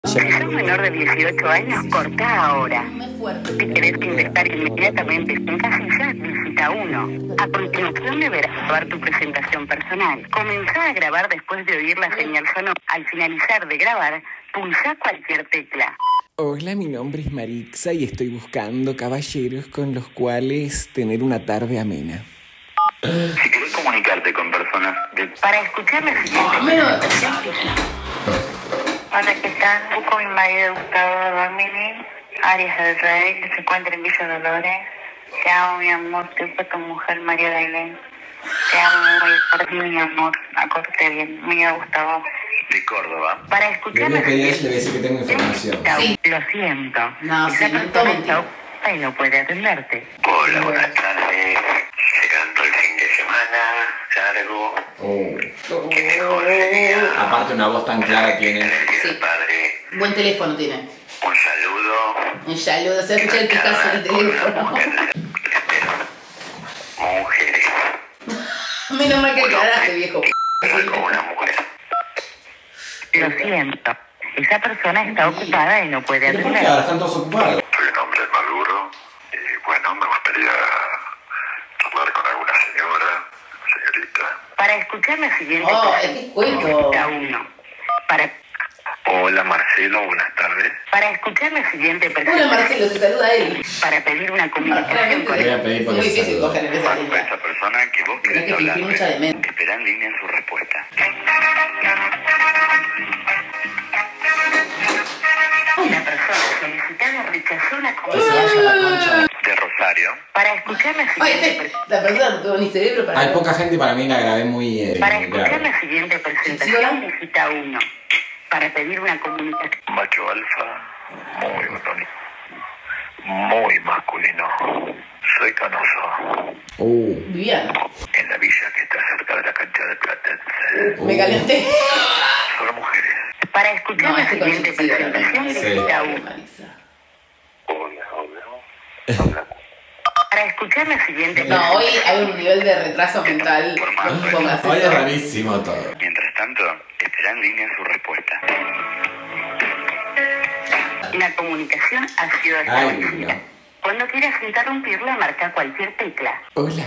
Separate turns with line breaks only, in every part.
Si sos menor de 18 años, cortá ahora. Si querés ingresar inmediatamente sin casillas, visita 1. A continuación deberás grabar tu presentación personal. Comenzá a grabar después de oír la señal sonora. Al finalizar de grabar, pulsá cualquier tecla.
Hola, mi nombre es Marixa y estoy buscando caballeros con los cuales tener una tarde amena.
Si querés comunicarte con personas
Para escuchar la siguiente...
Hola, ¿qué tal? Busco a mi marido Gustavo Domini, Arias del Rey, que se encuentra en Villa Dolores. Te amo, mi amor, te busco a tu mujer, María Dailén. Te amo, por ti, mi amor. Acórtate bien, mío, Gustavo.
de Córdoba.
Para escuchar la
Le
siguiente...
voy a decir que tengo información.
Sí. Lo siento.
No,
Esa
sí, no
persona
mentira.
está ocupada y no puede atenderte.
Hola, buenas tardes. Llegando el fin de semana largo. Qué mejor sería
Aparte una voz tan clara tiene.
el Día del
Sí.
Padre.
Buen teléfono tiene.
Un saludo.
Un saludo, se escucha el picazo del teléfono.
Espero. Mujeres.
Menos mal que aclaraste, viejo.
Como una mujer.
Lo siento. Esa persona está ocupada y no puede
¿Por qué
atenderte.
ahora están todos ocupados?
Soy un hombre maduro y bueno, me gustaría charlar con alguna señorita.
Para escuchar la siguiente...
Oh, es que es cuento.
visita 1.
Hola Marcelo, buenas tardes.
Para escuchar la siguiente
Hola,
presentación...
Marcelo, se saluda a él.
Para pedir una comunicación con
Voy a pedir
Es
por
muy
ese
difícil
saludo.
coger en esa
Marco,
línea.
esa persona que vos
Tenés
querés
que
hablar.
fingir mucha demencia.
Espera en línea en su respuesta.
una persona solicitada rechazó una
Que se vaya a la concha.
De Rosario.
Para escuchar la
Ay,
siguiente...
la persona no tuvo ni cerebro para...
Hay poca gente, para mí la grabé muy
Para escuchar
grave.
la siguiente presentación, visita 1. Para pedir una comunicación...
Macho alfa, muy bonito. Muy masculino. Soy canoso.
Viviana.
En la villa que está cerca de la cancha de Platense.
Me calenté.
Solo mujeres.
Para escuchar
No,
la
este
siguiente
coche sí,
presentación,
sí.
visita 1.
Marisa.
Hola, hola.
Para escuchar la siguiente
No, hoy hay un nivel de retraso mental. No pongas
Hoy es
eso.
rarísimo todo.
Mientras tanto, espera en línea en su respuesta.
La comunicación ha sido
Ay,
establecida.
no.
Cuando quieras interrumpirla, marca cualquier tecla.
Hola.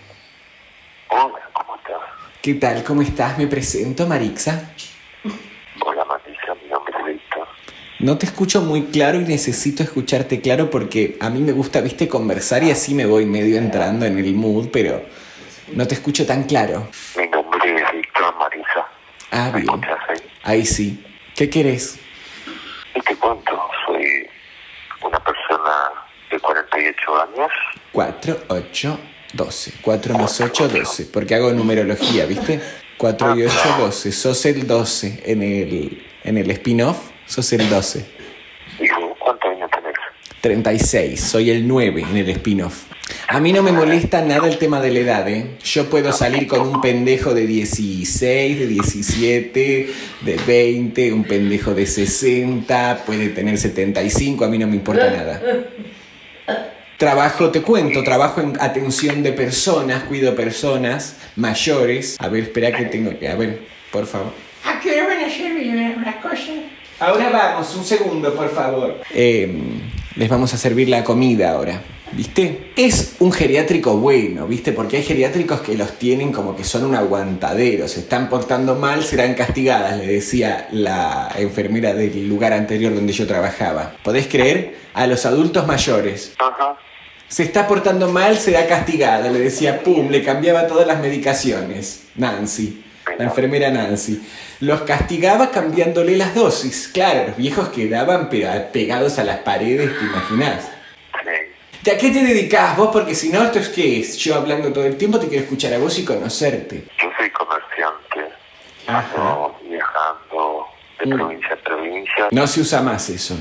Hola, ¿cómo estás?
¿Qué tal? ¿Cómo estás? Me presento, Marixa.
Hola, Matisa, mi nombre es Víctor.
No te escucho muy claro y necesito escucharte claro porque a mí me gusta, viste, conversar y así me voy medio entrando en el mood, pero no te escucho tan claro.
Mi nombre es Víctor Marisa.
Ah,
¿Me
bien.
escuchas ahí?
Ahí sí. ¿Qué querés?
Y te cuento, soy una persona de 48 años.
4, 8, 12. 4 más 8, 12. Porque hago numerología, ¿viste? 4 y 8, 12. Sos el 12. En el spin-off, sos el 12.
¿Y vos cuántos años tenés?
36. Soy el 9 en el spin-off. A mí no me molesta nada el tema de la edad, ¿eh? Yo puedo salir con un pendejo de 16, de 17, de 20, un pendejo de 60, puede tener 75, a mí no me importa nada. Trabajo, te cuento, trabajo en atención de personas, cuido personas mayores. A ver, espera que tengo que... A ver, por favor. ¿A qué hora van a servir unas cosas? Ahora vamos, un segundo, por favor. Les vamos a servir la comida ahora, ¿viste? Es un geriátrico bueno, ¿viste? Porque hay geriátricos que los tienen como que son un aguantadero. Se están portando mal, serán castigadas, le decía la enfermera del lugar anterior donde yo trabajaba. ¿Podés creer? A los adultos mayores.
Ajá.
Se está portando mal, será castigada, le decía, pum, le cambiaba todas las medicaciones. Nancy, la enfermera Nancy. Los castigaba cambiándole las dosis. Claro, los viejos quedaban pegados a las paredes, ¿te imaginás?
Sí.
¿De a qué te dedicás vos? Porque si no, ¿esto es qué es? Yo hablando todo el tiempo te quiero escuchar a vos y conocerte.
Yo soy comerciante.
Ajá.
Ando viajando de provincia a provincia.
No se usa más eso.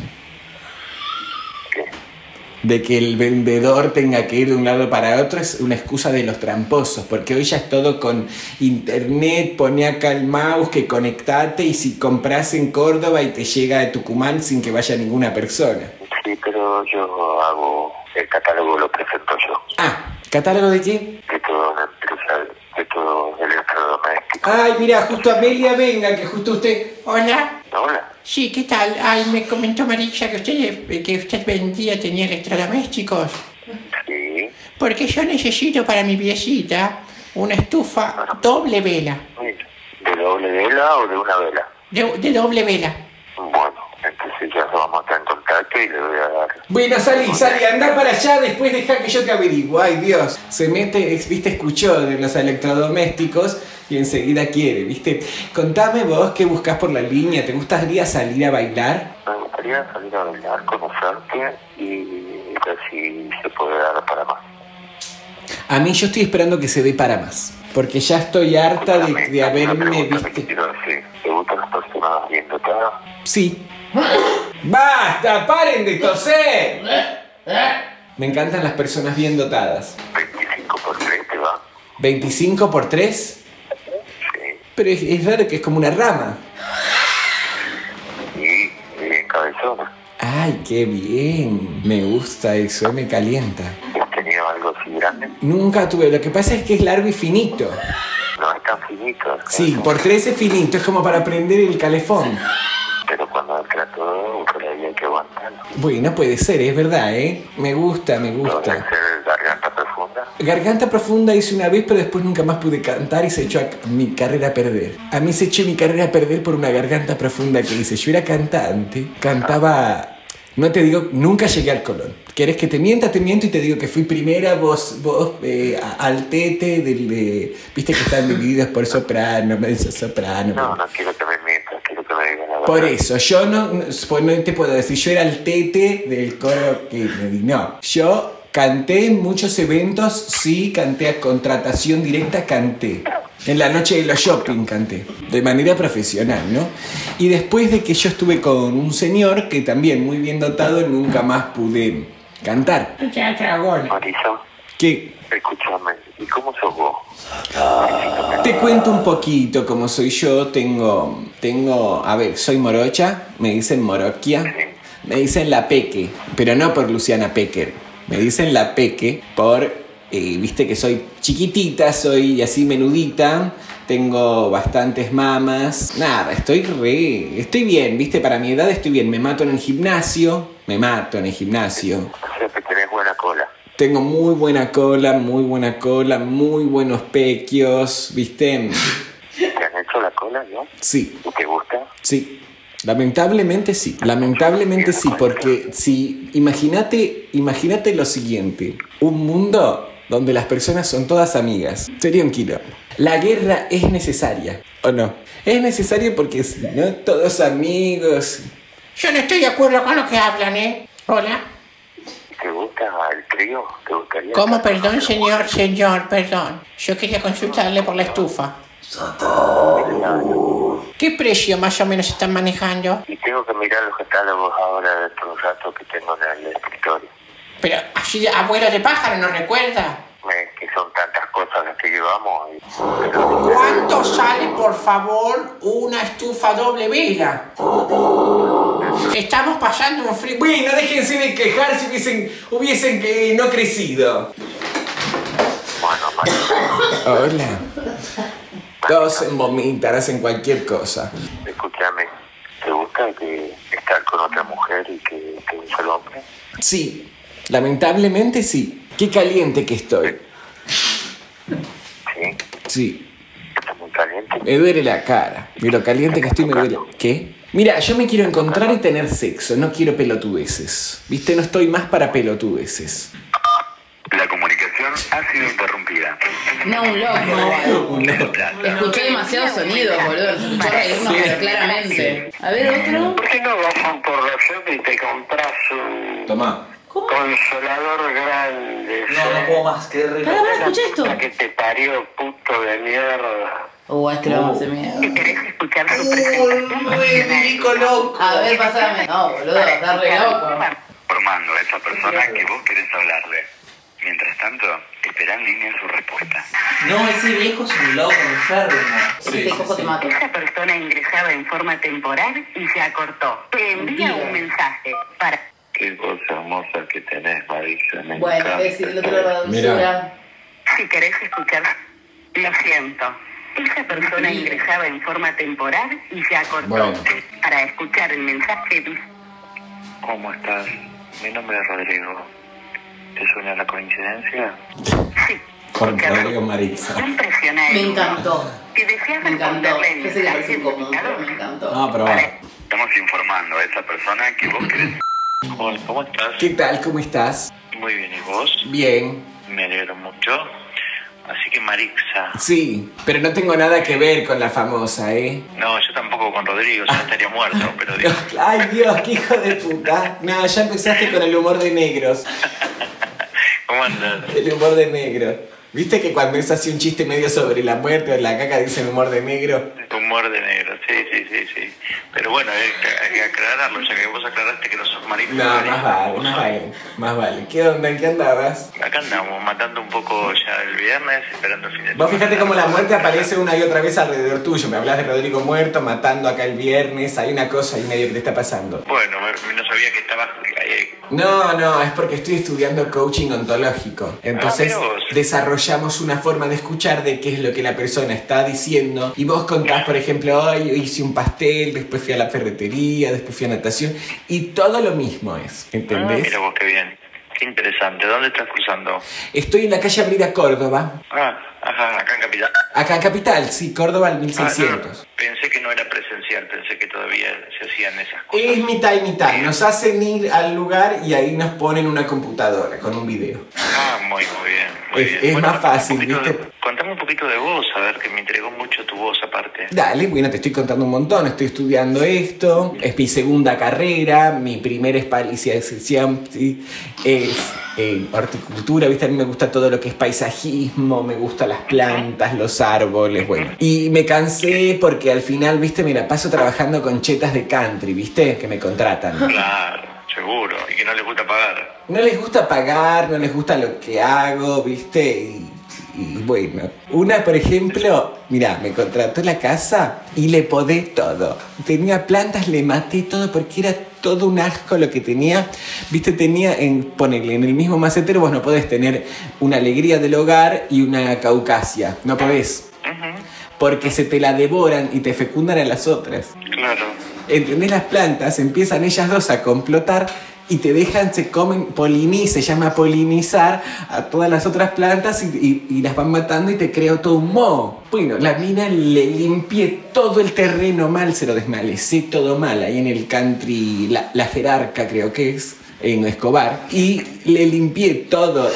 ¿Qué?
De que el vendedor tenga que ir de un lado para otro es una excusa de los tramposos, porque hoy ya es todo con internet, poné acá el mouse, que conectate y si compras en Córdoba y te llega a Tucumán sin que vaya ninguna persona.
Sí, pero yo hago el catálogo, lo presento yo.
Ah, ¿catálogo de qué?
De toda una empresa, de todo electrodoméstico.
Ay, mira, justo Amelia, venga, que justo usted... Hola.
Hola.
Sí, ¿qué tal? Ay, me comentó Marisa que usted vendía, tenía electrodomésticos.
Sí.
Porque yo necesito para mi piecita una estufa doble vela.
¿De doble vela o de una vela?
De doble vela.
Bueno, entonces ya vamos a estar en contacto y le voy a dar...
Bueno, salí, anda para allá, después deja que yo te averiguo. Ay, Dios. Se mete, viste, escuchó de los electrodomésticos y enseguida quiere, viste. Contame vos qué buscas por la línea. ¿Te gustaría salir a bailar?
Me gustaría salir a bailar, conocerte y ver si se puede dar para más.
A mí yo estoy esperando que se dé para más. Porque ya estoy harta de haberme, viste...
¿Te gustan las personas bien dotadas?
Sí. ¡Basta! ¡Paren de toser! Me encantan las personas bien dotadas.
25 por 3 te va.
¿25 por 3?
Sí.
Pero es raro que es como una rama.
Y bien cabezona.
¡Ay, qué bien! Me gusta eso, me calienta.
¿Has tenido algo así grande?
Nunca tuve, lo que pasa es que es largo y finito.
No es tan finito.
Sí, por 3 es finito, es como para prender el calefón.
Pero cuando entra todo, por ahí hay que aguantarlo.
Bueno, puede ser, es verdad, ¿eh? Me gusta, me
¿No
gusta.
debe ser garganta profunda?
Garganta profunda hice una vez, pero después nunca más pude cantar y se echó mi carrera a perder. A mí se echó mi carrera a perder por una garganta profunda que hice. Yo era cantante, cantaba... No te digo, nunca llegué al Colón. ¿Querés que te mienta? Te miento y te digo que fui primera vos altete viste que están divididos por soprano, mezzo soprano.
No, no quiero que me mientas, quiero que me digas la verdad.
Por eso, yo no te puedo decir, yo era altete del coro que me di. No, yo canté en muchos eventos, sí, canté a contratación directa, canté. En la noche de los shopping canté, de manera profesional, ¿no? Y después de que yo estuve con un señor que también muy bien dotado, nunca más pude cantar.
Marisa,
¿Qué?
escúchame, ¿y cómo sos vos?
Te cuento un poquito cómo soy yo. Tengo, a ver, soy morocha, me dicen moroquia, me dicen la Peque, pero no por Luciana Pecker, me dicen la Peque por... viste que soy chiquitita, soy así menudita, tengo bastantes mamas. Nada, estoy bien, viste, para mi edad estoy bien. Me mato en el gimnasio.
O sea que tenés buena cola.
Tengo muy buena cola, muy buenos pequios, viste.
¿Te han hecho la cola, no?
Sí,
¿Y te gusta?
sí. Lamentablemente sí, porque si, imagínate lo siguiente, un mundo donde las personas son todas amigas, sería un quilombo. La guerra es necesaria, ¿o no? Es necesaria porque si no, todos amigos. Yo no estoy de acuerdo con lo que hablan, ¿eh? Hola.
¿Te gusta el trío? ¿Te gustaría?
¿Cómo? Perdón, señor, perdón. Yo quería consultarle por la estufa. ¿Qué precio más o menos están manejando?
Y tengo que mirar los catálogos ahora dentro de un rato que tengo en el escritorio.
Pero así, abuelo de pájaro, ¿no recuerda?
Que son tantas cosas las que llevamos.
¿Cuánto sale, por favor, una estufa doble vela? Estamos pasando un frío. Bueno, déjense de quejar si hubiesen que no crecido.
Bueno, Marisa.
Hola. Todos en vomitar, hacen cualquier cosa.
Escúchame, ¿te gusta estar con otra mujer y que un solo hombre?
Sí, lamentablemente sí. Qué caliente que estoy.
¿Sí?
Sí.
¿Estás muy caliente?
Me duele la cara. De lo caliente que estoy me duele. ¿Qué? Mira, yo me quiero encontrar y tener sexo. No quiero pelotudeces. ¿Viste? No estoy más para pelotudeces.
La comunicación ha sido interrumpida.
No, un loco. Escuché demasiados sonidos, boludo. Escuchó reírnos, pero claramente. A ver, otro.
¿Por qué no vas por la shop y te compras un
Tomá.
consolador grande?
No puedo más, qué rico.
Pará, escucha esto.
La que te parió, puto de mierda.
Es que lo vamos a hacer miedo.
¿Querés escuchar su presentación?
loco.
A ver, pasame. No, boludo, está re loco.
Formando a esa persona que vos querés hablarle. Mientras tanto, esperá en línea su respuesta.
No, ese viejo es un loco enfermo.
Si te cojo te mato.
Esa persona ingresaba en forma temporal y se acortó. Te envía un mensaje para...
Qué cosa hermosa que tenés, Marisa. Me
Bueno,
encanta.
es decir, el otro la dulzura.
Si querés escuchar, lo siento. Esa persona ingresaba en forma temporal y se acortó.
Bueno.
Para escuchar el mensaje dice...
¿Cómo estás? Mi nombre es Rodrigo. ¿Te suena la coincidencia?
Sí.
Con Rodrigo Marixa.
Impresionante.
Me encantó.
Que deseas
Me encantó.
responderle el
Yo sé que
mensaje
parece incómodo, pero me
del
encantó.
No, pero bueno.
Estamos informando a esa persona que vos querés. Hola, ¿cómo estás?
¿Qué tal? ¿Cómo estás?
Muy bien, ¿y vos?
Bien.
Me alegro mucho. Así que Marixa.
Sí, pero no tengo nada que ver con la famosa, ¿eh?
No, yo tampoco con Rodrigo, yo estaría muerto, pero digo.
Ay, Dios, qué hijo de puta. No, ya empezaste con el humor de negros.
¿Cómo andas?
El humor de negro. ¿Viste que cuando es así un chiste medio sobre la muerte o la caca dicen humor de negro?
Humor de negro, sí. Pero bueno, hay que aclararlo, ya que vos aclaraste que no sos Marixa.
No, más vale. ¿Qué onda? ¿En qué andabas?
Acá andamos, matando un poco ya el viernes, esperando el fin de semana.
Vos fíjate cómo la muerte aparece una y otra vez alrededor tuyo. Me hablas de Rodrigo muerto, matando acá el viernes. Hay una cosa ahí medio que te está pasando.
Bueno, no sabía que estabas ahí.
No, es porque estoy estudiando coaching ontológico. Entonces
mira vos.
desarrollamos una forma de escuchar de qué es lo que la persona está diciendo. Y vos contás, por ejemplo, hoy hice un pastel, después fui a la ferretería, después fui a natación. Y todo lo mismo es, ¿entendés?
Mira vos, qué bien. Qué interesante. ¿Dónde estás cruzando?
Estoy en la calle Abrida, Córdoba.
Ajá, acá en Capital.
Acá en Capital, sí, Córdoba al 1600.
No. Pensé que no era presencial, pensé que todavía se hacían esas cosas.
Es mitad y mitad. Nos hacen ir al lugar y ahí nos ponen una computadora con un video.
Muy bien. Muy bien.
Es
Bueno,
más fácil,
contame
¿viste?
Contame un poquito de vos, a ver, que me entregó mucho tu voz aparte.
Dale, bueno, te estoy contando un montón. Estoy estudiando esto. Es mi segunda carrera. Mi primera especialización es en horticultura. ¿Viste? A mí me gusta todo lo que es paisajismo. Me gustan las plantas, los árboles, bueno. Y me cansé porque al final, ¿viste? Me la paso trabajando con chetas de country, ¿viste? Que me contratan.
Claro, seguro. Y que no les gusta pagar.
No les gusta pagar, no les gusta lo que hago, ¿viste? Y bueno, una por ejemplo, mirá, me contrató la casa y le podé todo. Tenía plantas, le maté todo porque era todo un asco lo que tenía. ¿Viste? Tenía, ponele, en el mismo macetero vos no podés tener una alegría del hogar y una caucasia. No podés. Porque se te la devoran y te fecundan a las otras.
Claro.
¿Entendés? Las plantas empiezan ellas dos a complotar y te dejan, se comen, se llama polinizar a todas las otras plantas y las van matando y te creo todo un moho. Bueno, la mina le limpié todo el terreno mal, se lo desmalecé todo mal, ahí en el country, la jerarca creo que es, en Escobar, y le limpié todo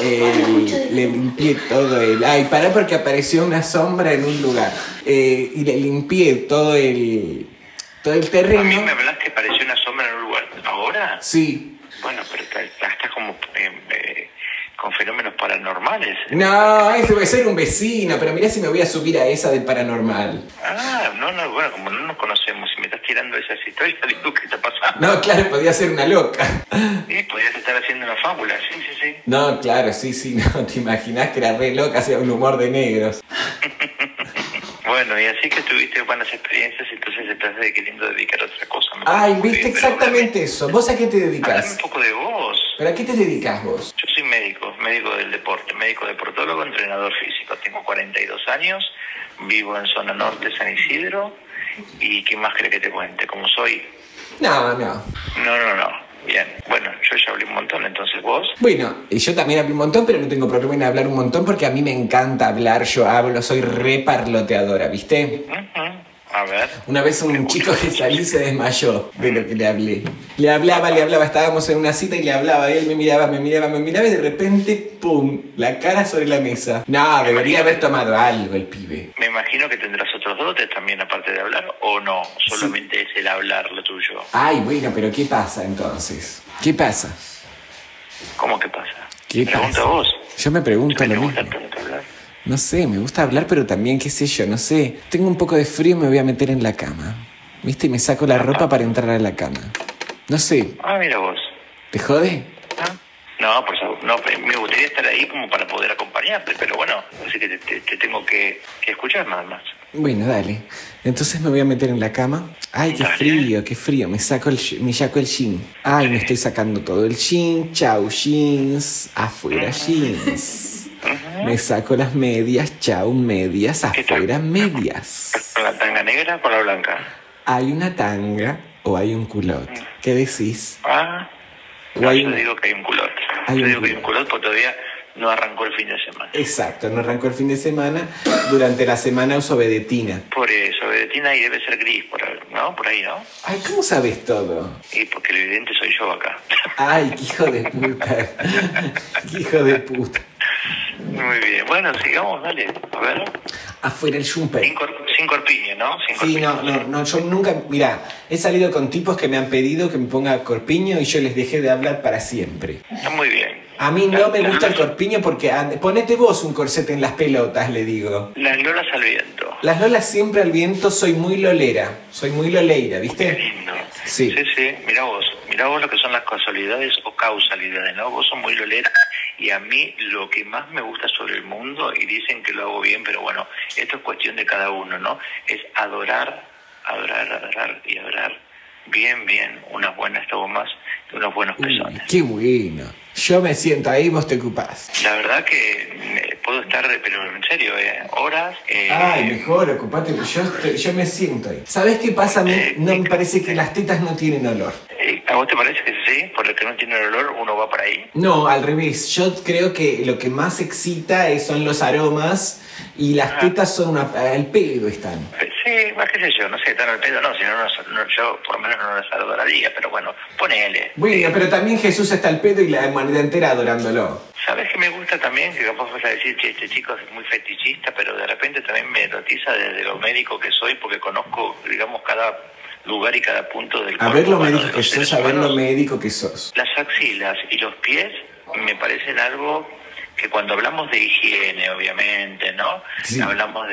el... Ay, pará porque apareció una sombra en un lugar. Y le limpié todo el terreno.
A mí me hablaste que pareció una sombra en un lugar. ¿Ahora?
Sí.
Bueno, pero estás como con fenómenos paranormales.
No, ese puede ser un vecino, pero mirá si me voy a subir a esa del paranormal.
No, bueno, como no nos conocemos y me estás tirando esas historias, digo, ¿qué está pasando?
No, claro, podía ser una loca.
Sí, podías estar haciendo una fábula, sí.
No, claro, sí, no, te imaginás que era re loca, hacía un humor de negros.
Bueno, y así que tuviste buenas experiencias, entonces estás queriendo dedicar a otra cosa.
Ay, viste exactamente eso. ¿Vos a qué te
Hablame
dedicas?
un poco de vos.
¿Pero a qué te dedicas vos?
Yo soy médico del deporte, médico deportólogo, entrenador físico. Tengo 42 años, vivo en zona norte, San Isidro. ¿Y qué más crees que te cuente? ¿Cómo soy?
No.
No. Bien, bueno, yo ya hablé un montón, entonces vos.
Bueno, yo también hablo un montón, pero no tengo problema en hablar un montón porque a mí me encanta hablar, yo hablo, soy re parloteadora, ¿viste?
A ver.
Una vez un chico que salí se desmayó de lo que le hablé. Le hablaba, estábamos en una cita y le hablaba, y él me miraba y de repente, ¡pum!, la cara sobre la mesa. No, debería haber tomado algo el pibe.
Me imagino que tendrás otros dotes también aparte de hablar, ¿o no? Solamente es el hablar lo tuyo.
Ay, bueno, pero ¿qué pasa entonces? ¿Qué pasa?
¿Cómo que pasa?
¿Qué
Pregunta
pasa?
vos.
Yo me pregunto lo
¿Te
mismo.
gusta tanto hablar?
No sé, me gusta hablar, pero también, qué sé yo, no sé. Tengo un poco de frío y me voy a meter en la cama. ¿Viste? Y me saco la ropa para entrar a la cama. No sé.
Mira vos.
¿Te jode?
No, por favor, no, me gustaría estar ahí como para poder acompañarte, pero bueno, así que te tengo que escuchar nada más.
Bueno, dale. Entonces me voy a meter en la cama. Ay, qué frío. Me saco el jean. Ay, me estoy sacando todo el jean. Chau, jeans. Afuera, jeans. Me saco las medias, chau, medias, afuera, medias.
¿Con la tanga negra o con la blanca?
¿Hay una tanga o hay un culot? ¿Qué decís?
Yo digo que hay un culot. Yo digo que hay un culot porque todavía no arrancó el fin de semana.
Exacto, no arrancó el fin de semana. Durante la semana uso vedetina.
Por eso, vedetina y debe ser gris, por ahí, ¿no?
Ay, ¿cómo sabes todo?
Y porque el evidente soy yo acá.
Ay, qué hijo de puta. Qué hijo de puta.
Muy bien, bueno, sigamos, dale. A ver.
Afuera el jumper.
Sin corpiño, ¿no?
Sí, no, yo nunca, mira, he salido con tipos que me han pedido que me ponga corpiño y yo les dejé de hablar para siempre.
Está muy bien.
A mí no me gusta el corpiño porque ponete vos un corsete en las pelotas, le digo.
Las lolas al viento.
Las lolas siempre al viento, soy muy lolera, soy muy loleira, ¿viste?
Qué lindo.
Sí.
Sí, mirá vos lo que son las casualidades o causalidades, ¿no? Vos sos muy lolera y a mí lo que más me gusta sobre el mundo, y dicen que lo hago bien, pero bueno, esto es cuestión de cada uno, ¿no? Es adorar y adorar bien unas buenas tomas y unos buenos pezones.
Qué bueno. Yo me siento ahí, vos te ocupás.
La verdad que puedo estar, pero en serio, horas.
Ay, mejor, ocupate, yo me siento ahí. ¿Sabés qué pasa? A mí no me parece que las tetas no tienen olor.
¿A vos te parece que sí? Por el que no tiene olor, uno va por ahí.
No, al revés. Yo creo que lo que más excita son los aromas y las tetas son al pedo están.
Sí, más que sé yo, no sé, están al pedo, no, si no, yo por lo menos no las adoraría, pero bueno, ponele.
Bueno, pero también Jesús está al pedo y la humanidad entera adorándolo.
¿Sabes qué me gusta también? Que capaz vas a decir que este chico es muy fetichista, pero de repente también me erotiza desde lo médico que soy, porque conozco, digamos, cada lugar y cada punto del cuerpo.
A ver lo médico que sos, a ver lo médico que sos.
Las axilas y los pies me parecen algo que cuando hablamos de higiene, obviamente, ¿no? Sí. Hablamos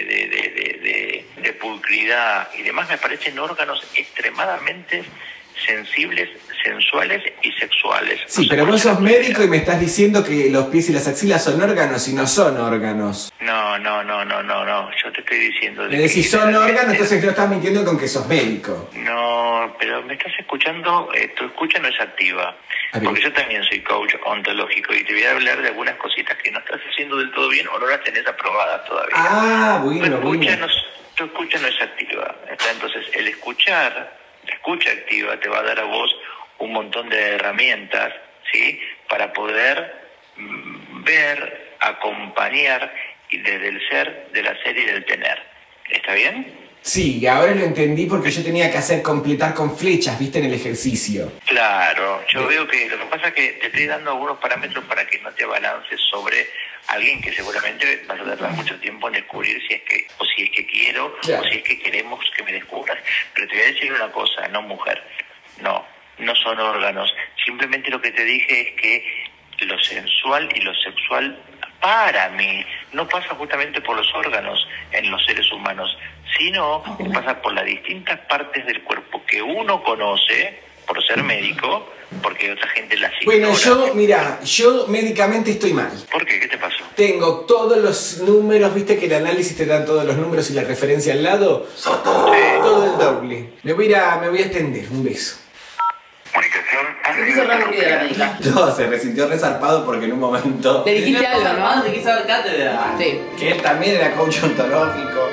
de pulcridad y demás, me parecen órganos extremadamente sensibles, sensuales y sexuales.
Sí, pero vos sos médico y me estás diciendo que los pies y las axilas son órganos y no son órganos.
No, yo te estoy diciendo...
Me decís son órganos, entonces no estás mintiendo con que sos médico.
No, pero me estás escuchando, tu escucha no es activa. Porque yo también soy coach ontológico y te voy a hablar de algunas cositas que no estás haciendo del todo bien o no las tenés aprobadas todavía.
Ah, bueno.
Tu escucha no es activa. Entonces, la escucha activa te va a dar a vos un montón de herramientas, ¿sí? Para poder ver, acompañar y desde el ser, del hacer y del tener. ¿Está bien?
Sí, ahora lo entendí porque yo tenía que completar con flechas, ¿viste? En el ejercicio.
Claro, yo veo que lo que pasa es que te estoy dando algunos parámetros para que no te abalances sobre alguien que seguramente vas a tardar mucho tiempo en descubrir si es que quiero, claro, o si es que queremos que me descubras. Pero te voy a decir una cosa, no mujer, no son órganos. Simplemente lo que te dije es que lo sensual y lo sexual para mí no pasa justamente por los órganos en los seres humanos, sino que pasa por las distintas partes del cuerpo que uno conoce por ser médico, porque otra gente las ignora.
Bueno, yo médicamente estoy mal.
¿Por qué? ¿Qué te pasó?
Tengo todos los números, viste que el análisis te dan todos los números y la referencia al lado. Todo el doble. Me voy a extender. Un beso.
Comunicación.
Se quiso reaburrida la médica.
No, se resintió resarpado porque en un momento...
Le dijiste algo, ¿no?
Te quiso dar cátedra.
Sí.
Que él también era coach ontológico.